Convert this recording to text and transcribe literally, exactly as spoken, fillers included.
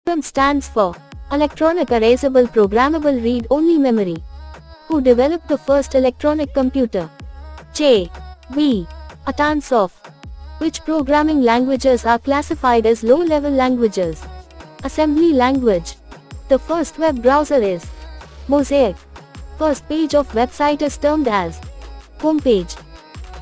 E E P R O M stands for Electronic Erasable Programmable Read-Only Memory. Who developed the first electronic computer? J. B. Atansov. Which programming languages are classified as low-level languages? Assembly language. The first web browser is Mosaic. First page of website is termed as homepage.